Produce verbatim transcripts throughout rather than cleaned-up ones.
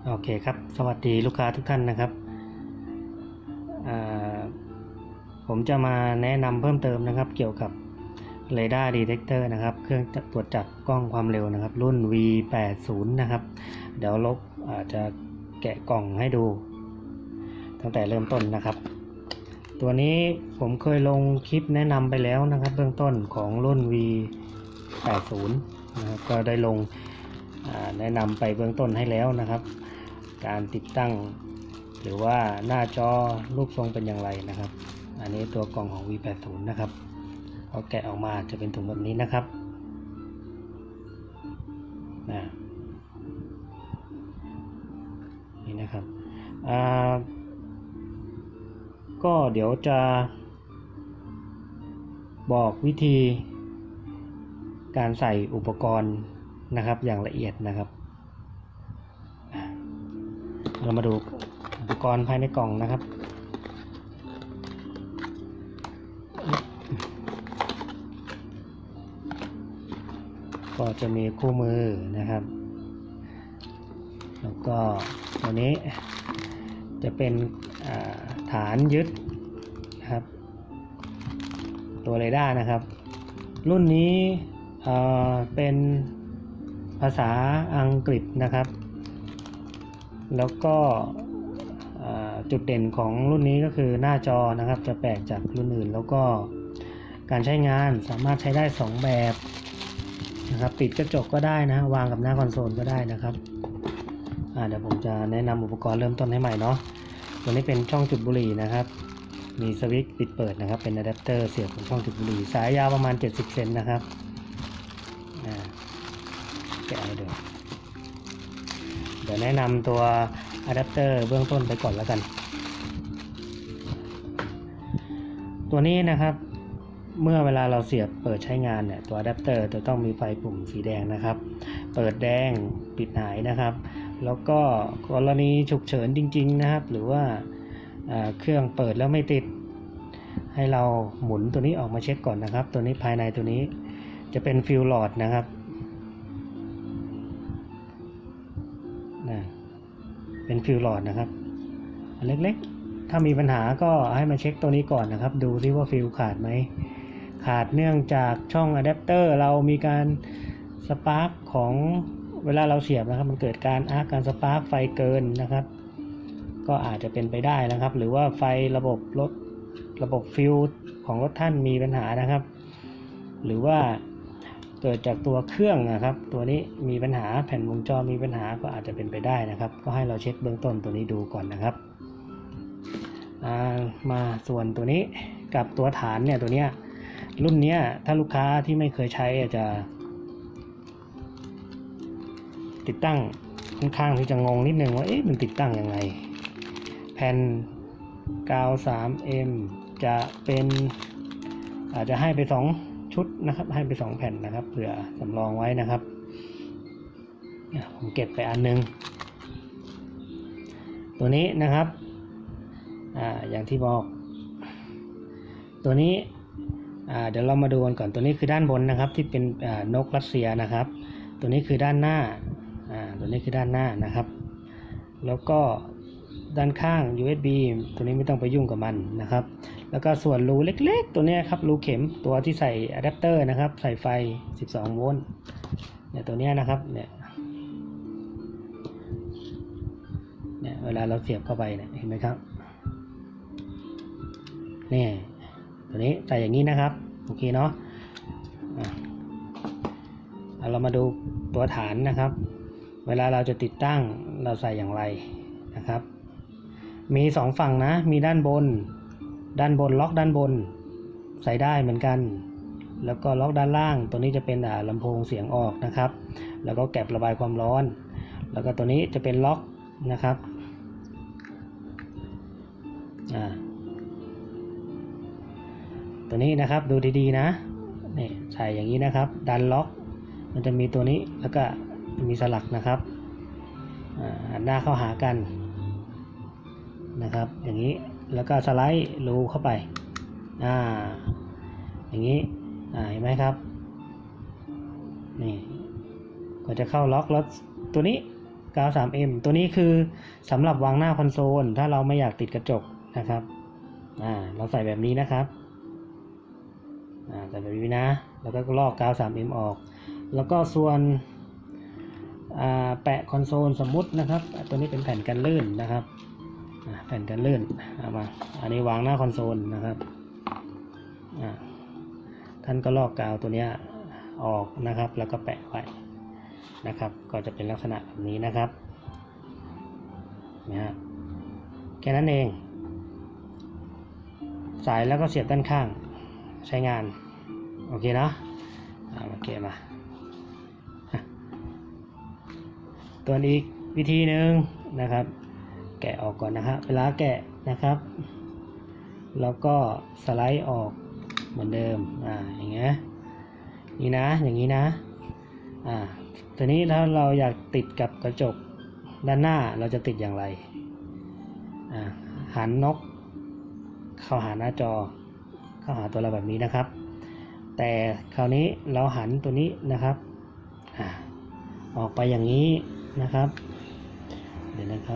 โอเคครับสวัสดีลูกค้าทุกท่านนะครับผมจะมาแนะนำเพิ่มเติมนะครับเกี่ยวกับ Radar Detector นะครับเครื่องตรวจจับกล้องความเร็วนะครับรุ่น วี แปดสิบ นะครับเดี๋ยวลบอาจจะแกะกล่องให้ดูตั้งแต่เริ่มต้นนะครับตัวนี้ผมเคยลงคลิปแนะนำไปแล้วนะครับเบื้องต้นของรุ่น วี แปดสิบ นะครับก็ได้ลงแนะนำไปเบื้องต้นให้แล้วนะครับการติดตั้งหรือว่าหน้าจอรูปทรงเป็นอย่างไรนะครับอันนี้ตัวกล่องของ วี แปดสิบ นะครับพอแกะออกมาจะเป็นถุงแบบนี้นะครับนะนี่นะครับก็เดี๋ยวจะบอกวิธีการใส่อุปกรณ์นะครับอย่างละเอียดนะครับเรามาดูอุปกรณ์ภายในกล่องนะครับก็จะมีคู่มือนะครับแล้วก็ตัวนี้จะเป็นฐานยึดนะครับตัวเรดาร์นะครับรุ่นนี้เป็นภาษาอังกฤษนะครับแล้วก็จุดเด่นของรุ่นนี้ก็คือหน้าจอนะครับจะแปลกจากรุ่นอื่นแล้วก็การใช้งานสามารถใช้ได้สองแบบนะครับติดกระจกก็ได้นะวางกับหน้าคอนโซลก็ได้นะครับเดี๋ยวผมจะแนะนำอุปกรณ์เริ่มต้นให้ใหม่เนาะตัวนี้เป็นช่องจุดบุหรี่นะครับมีสวิตช์ปิดเปิดนะครับเป็นอะแดปเตอร์เสียบของช่องจุดบุหรี่สายยาวประมาณเจ็ดสิบเซนนะครับแกะให้ดูเดี๋ยวแนะนำตัวอะแดปเตอร์เบื้องต้นไปก่อนแล้วกันตัวนี้นะครับเมื่อเวลาเราเสียบเปิดใช้งานเนี่ยตัวอะแดปเตอร์จะต้องมีไฟปุ่มสีแดงนะครับเปิดแดงปิดหายนะครับแล้วก็กรณีฉุกเฉินจริงๆนะครับหรือว่าเครื่องเปิดแล้วไม่ติดให้เราหมุนตัวนี้ออกมาเช็คก่อนนะครับตัวนี้ภายในตัวนี้จะเป็นฟิวหลอดนะครับนะเป็นฟิวหลอดนะครับอันเล็กๆถ้ามีปัญหาก็ให้มาเช็คตัวนี้ก่อนนะครับดูที่ว่าฟิวขาดไหมขาดเนื่องจากช่องอะแดปเตอร์เรามีการสปาร์กของเวลาเราเสียบนะครับมันเกิดการอาร์คการสปาร์กไฟเกินนะครับก็อาจจะเป็นไปได้นะครับหรือว่าไฟระบบรถระบบฟิวของรถท่านมีปัญหานะครับหรือว่าเกิดจากตัวเครื่องนะครับตัวนี้มีปัญหาแผ่นวงจรมีปัญหาก็อาจจะเป็นไปได้นะครับก็ให้เราเช็คเบื้องต้นตัวนี้ดูก่อนนะครับมาส่วนตัวนี้กับตัวฐานเนี่ยตัวเนี้ยรุ่นเนี้ยถ้าลูกค้าที่ไม่เคยใช้อาจจะติดตั้งค่อนข้างที่จะงงนิดนึงว่าเอ๊ะมันติดตั้งยังไงแผ่นกาว ทรี เอ็ม จะเป็นอาจจะให้ไปสองชุดนะครับให้ไปสองแผ่นนะครับเผื่อสำรองไว้นะครับผมเก็บไปอันนึงตัวนี้นะครับอ่าอย่างที่บอกตัวนี้อ่าเดี๋ยวเรามาดูกันก่อนตัวนี้คือด้านบนนะครับที่เป็นอ่านกรัสเซียนะครับตัวนี้คือด้านหน้าอ่าตัวนี้คือด้านหน้านะครับแล้วก็ด้านข้าง ยู เอส บี ตัวนี้ไม่ต้องไปยุ่งกับมันนะครับแล้วก็ส่วนรูเล็กๆตัวนี้ครับรูเข็มตัวที่ใส่อะแดปเตอร์นะครับใส่ไฟสิบสองโวลต์เนี่ยตัวนี้นะครับเนี่ยเนี่ยเวลาเราเสียบเข้าไปเนี่ยเห็นไหมครับนี่ตัวนี้ใส่อย่างนี้นะครับโอเคเนาะเอาเรามาดูตัวฐานนะครับเวลาเราจะติดตั้งเราใส่อย่างไรนะครับมีสองฝั่งนะมีด้านบนด้านบนล็อกด้านบนใส่ได้เหมือนกันแล้วก็ล็อกด้านล่างตัวนี้จะเป็นลำโพงเสียงออกนะครับแล้วก็แก็บระบายความร้อนแล้วก็ตัวนี้จะเป็นล็อกนะครับอ่าตัวนี้นะครับดูดีๆนะนี่ใส่อย่างนี้นะครับดันล็อกมันจะมีตัวนี้แล้วก็มีสลักนะครับหันหน้าเข้าหากันนะครับอย่างนี้แล้วก็สไลด์รูเข้าไปอ่าอย่างนี้อ่าเห็นไหมครับนี่ก็จะเข้าล็อกรถตัวนี้กาว ทรี เอ็ม ตัวนี้คือสำหรับวางหน้าคอนโซลถ้าเราไม่อยากติดกระจกนะครับอ่าเราใส่แบบนี้นะครับอ่าใส่แบบนี้นะแล้วก็ลอกกาว ทรี เอ็ม ออกแล้วก็ส่วนอ่าแปะคอนโซลสมมุตินะครับตัวนี้เป็นแผ่นกันลื่นนะครับแผ่นกันลื่นเอามาอันนี้วางหน้าคอนโซลนะครับอ่าท่านก็ลอกกาวตัวนี้ออกนะครับแล้วก็แปะไว้นะครับก็จะเป็นลักษณะแบบนี้นะครับนะฮะแค่นั้นเองสายแล้วก็เสียบด้านข้างใช้งานโอเคนะเอามาเกะมาตัวอีกวิธีหนึ่งนะครับแกะออกก่อนนะฮะเวลาแกะนะครับแล้วก็สไลด์ออกเหมือนเดิมอ่าอย่างเงี้ยนี่นะอย่างนี้นะอ่าตัวนี้ถ้าเราอยากติดกับกระจกด้านหน้าเราจะติดอย่างไรอ่าหันนกเข้าหาหน้าจอเข้าหาตัวเราแบบนี้นะครับแต่คราวนี้เราหันตัวนี้นะครับอ่าออกไปอย่างนี้นะครับเดี๋ยวนะครับ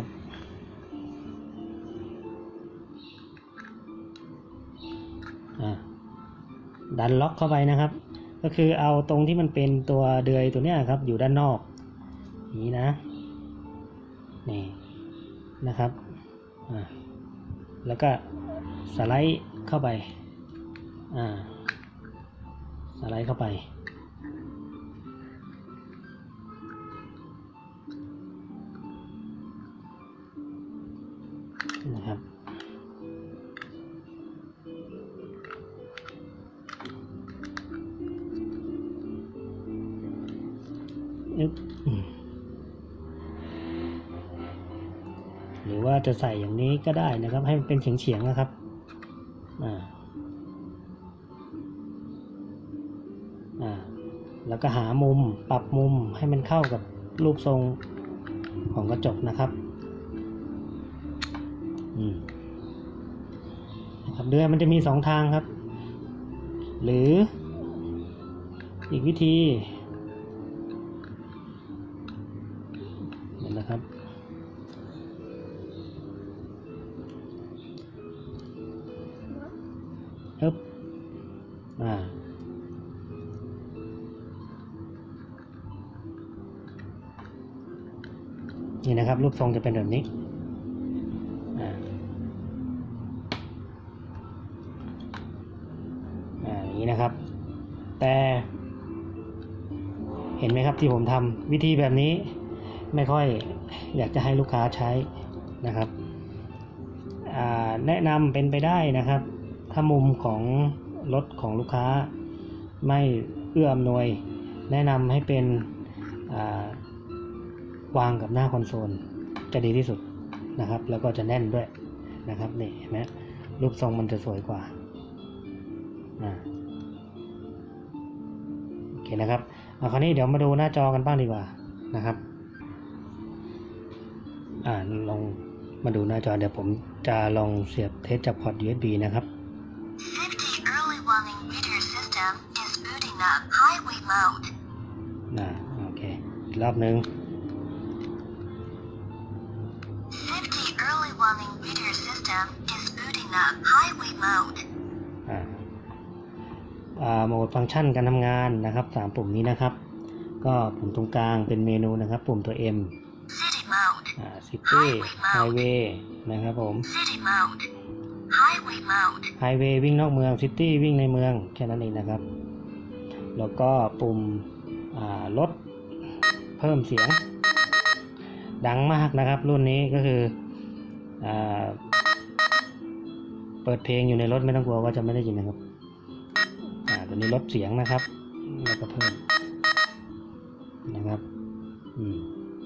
อ่าดันล็อกเข้าไปนะครับก็คือเอาตรงที่มันเป็นตัวเดือยตัวเนี้ยครับอยู่ด้านนอกอย่างนี้นะนี่นะครับอ่าแล้วก็สไลด์เข้าไปอ่าสไลด์เข้าไปนะครับหรือว่าจะใส่อย่างนี้ก็ได้นะครับให้มันเป็นเฉียงๆนะครับอ่าอ่าแล้วก็หามุมปรับมุมให้มันเข้ากับรูปทรงของกระจกนะครับอืมนะครับเดือยมันจะมีสองทางครับหรืออีกวิธีนะครับปึ๊บอ่านี่นะครับรูปทรงจะเป็นแบบนี้อ่าอ่าอย่างนี้นะครับแต่เห็นไหมครับที่ผมทำวิธีแบบนี้ไม่ค่อยอยากจะให้ลูกค้าใช้นะครับแนะนำเป็นไปได้นะครับถ้ามุมของรถของลูกค้าไม่เอื้ออำนวยแนะนำให้เป็นวางกับหน้าคอนโซลจะดีที่สุดนะครับแล้วก็จะแน่นด้วยนะครับนี่เห็นไหมรูปทรงมันจะสวยกว่าอ่าโอเคนะครับเอาคราวนี้เดี๋ยวมาดูหน้าจอกันบ้างดีกว่านะครับอ่าลองมาดูหน้าจอเดี๋ยวผมจะลองเสียบเทสจากพอร์ต ยู เอส บี นะครับ fifty early warning meter system is booting up highway mode อ่าโอเคอีกรอบหนึ่ง fifty early warning meter system is booting up highway mode อ่าอ่าโหมดฟังก์ชันการทำงานนะครับสามปุ่มนี้นะครับก็ปุ่มตรงกลางเป็นเมนูนะครับปุ่มตัว M City mode อ่า City Highway นะครับผม City mode Highway mode Highway วิ่งนอกเมือง City วิ่งในเมืองแค่นั้นเองนะครับแล้วก็ปุ่มอ่าลดเพิ่มเสียงดังมากนะครับรุ่นนี้ก็คืออ่าเปิดเพลงอยู่ในรถไม่ต้องกลัวว่าจะไม่ได้ยินนะครับอ่าตัวนี้ลดเสียงนะครับแล้วก็เพิ่มนะครับอืม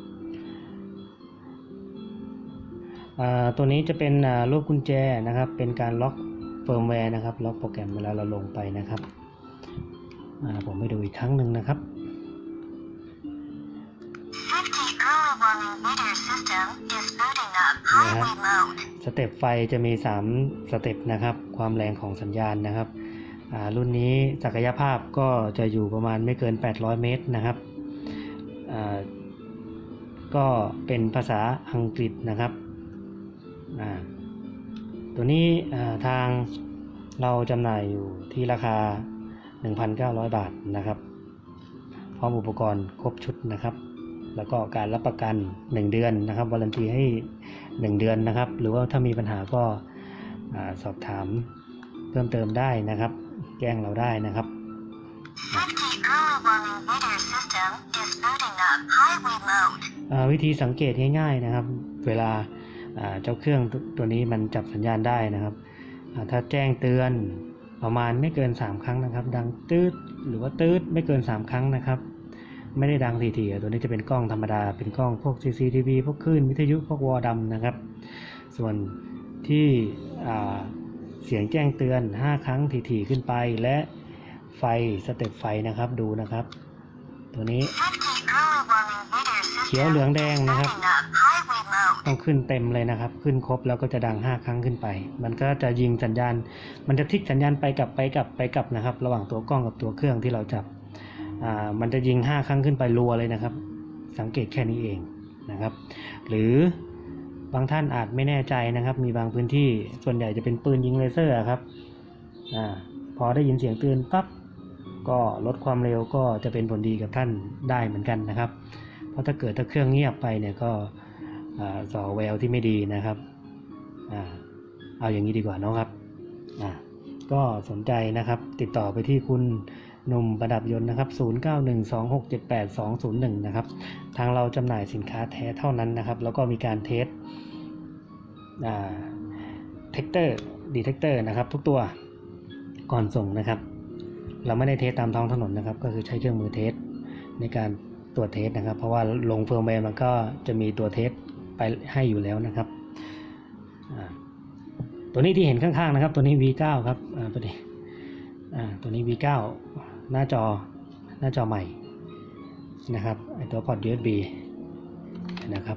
อ่าตัวนี้จะเป็นอ่ารูปกุญแจนะครับเป็นการล็อกเฟิร์มแวร์นะครับล็อกโปรแกรมเวลาเราลงไปนะครับอ่าผมไปดูอีกครั้งหนึ่งนะครับสเต็ปไฟจะมีสามสเต็ปนะครับความแรงของสัญญาณนะครับรุ่นนี้ศักยภาพก็จะอยู่ประมาณไม่เกินแปดร้อยเมตรนะครับก็เป็นภาษาอังกฤษนะครับอ่าตัวนี้ทางเราจำหน่ายอยู่ที่ราคา หนึ่งพันเก้าร้อย บาทนะครับพร้อมอุปกรณ์ครบชุดนะครับแล้วก็การรับประกันหนึ่งเดือนนะครับวารันตีให้หนึ่งเดือนนะครับหรือว่าถ้ามีปัญหาก็สอบถามเพิ่มเติมได้นะครับแจ้งเราได้นะครับวิธีสังเกตง่ายๆนะครับเวลาเจ้าเครื่องตัวนี้มันจับสัญญาณได้นะครับถ้าแจ้งเตือนประมาณไม่เกินสามครั้งนะครับดังตืดหรือว่าตืดไม่เกินสามครั้งนะครับไม่ได้ดังถี่ๆตัวนี้จะเป็นกล้องธรรมดาเป็นกล้องพวก ซี ซี ที วี พวกคลื่นวิทยุพวกวอลดัมนะครับส่วนที่เสียงแจ้งเตือนห้าครั้งถี่ๆขึ้นไปและไฟสเต็ปไฟนะครับดูนะครับตัวนี้เขียวเหลืองแดงนะครับต้องขึ้นเต็มเลยนะครับขึ้นครบแล้วก็จะดังห้าครั้งขึ้นไปมันก็จะยิงสัญญาณมันจะทิกสัญญาณไปกลับไปกลับไปกลับนะครับระหว่างตัวกล้องกับตัวเครื่องที่เราจับอ่ามันจะยิงห้าครั้งขึ้นไปรัวเลยนะครับสังเกตแค่นี้เองนะครับหรือบางท่านอาจไม่แน่ใจนะครับมีบางพื้นที่ส่วนใหญ่จะเป็นปืนยิงเลเซอร์ครับอ่าพอได้ยินเสียงเตือนปั๊บก็ลดความเร็วก็จะเป็นผลดีกับท่านได้เหมือนกันนะครับเพราะถ้าเกิดถ้าเครื่องเงียบไปเนี่ยก็ส่อแววที่ไม่ดีนะครับอ่าเอาอย่างนี้ดีกว่าเนาะครับอ่าก็สนใจนะครับติดต่อไปที่คุณหนุ่มประดับยนต์นะครับศูนย์ เก้า หนึ่ง สอง หก เจ็ด แปด สอง ศูนย์ หนึ่งนะครับทางเราจำหน่ายสินค้าแท้เท่านั้นนะครับแล้วก็มีการเทสอ่าเทคเตอร์ดีเทคเตอร์นะครับทุกตัวก่อนส่งนะครับเราไม่ได้เทสตามท้องถนนนะครับก็คือใช้เครื่องมือเทสในการตรวจเทสนะครับเพราะว่าลงเฟิร์มแวร์มันก็จะมีตัวเทสไปให้อยู่แล้วนะครับตัวนี้ที่เห็นข้างๆนะครับตัวนี้ วี เก้า ครับตัวนี้ตัวนี้ วี เก้า หน้าจอหน้าจอใหม่นะครับไอตัวพอร์ต ยู เอส บี นะครับ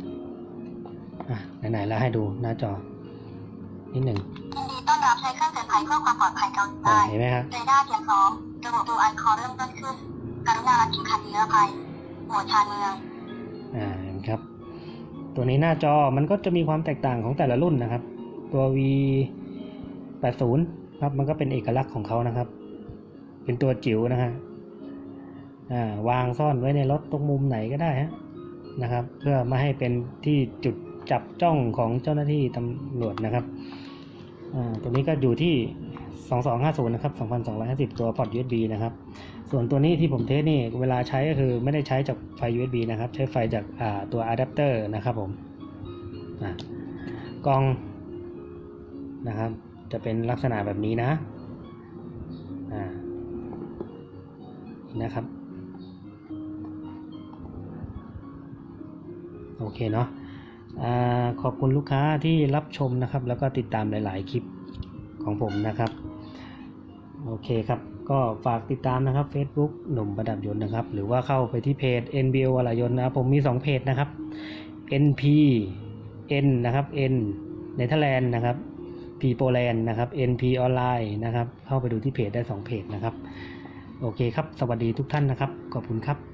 ไหนๆแล้วให้ดูหน้าจอนิดหนึ่งยินดีต้อนรับใช้เครื่องเตือนภัยเพื่อความปลอดภัยเกาหลีใต้เห็นไหมครับเรดาร์เพียงสองระบบดูไอคอเริ่มต้นขึ้นกรุณาเข็มขัดนิรภัยหมวดชานเมืองอ่าครับตัวนี้หน้าจอมันก็จะมีความแตกต่างของแต่ละรุ่นนะครับตัว วี แปดสิบ ครับมันก็เป็นเอกลักษณ์ของเขานะครับเป็นตัวจิ๋วนะฮะอ่าวางซ่อนไว้ในรถตรงมุมไหนก็ได้ฮะนะครับเพื่อไม่ให้เป็นที่จุดจับจ้องของเจ้าหน้าที่ตำรวจนะครับอ่าตัวนี้ก็อยู่ที่สองพันสองร้อยห้าสิบนะครับ สองพันสองร้อยห้าสิบ ตัวพอร์ต ยู เอส บี นะครับส่วนตัวนี้ที่ผมเทสนี่เวลาใช้ก็คือไม่ได้ใช้จากไฟ ยู เอส บี นะครับใช้ไฟจากอ่าตัวอะแดปเตอร์นะครับผมอ่ากล้องนะครับจะเป็นลักษณะแบบนี้นะอ่านะครับโอเคเนาะอ่าขอบคุณลูกค้าที่รับชมนะครับแล้วก็ติดตามหลายๆคลิปของผมนะครับโอเคครับก็ฝากติดตามนะครับ Facebook หนุ่มประดับยนต์นะครับหรือว่าเข้าไปที่เพจ เอ็น บี โอ วรยนต์นะครับผมมีสองเพจนะครับ เอ็น พี เอ็น นะครับ N เนเธอร์แลนด์นะครับ P โปแลนด์นะครับ เอ็น พี ออนไลน์นะครับเข้าไปดูที่เพจได้สองเพจนะครับโอเคครับสวัสดีทุกท่านนะครับขอบคุณครับ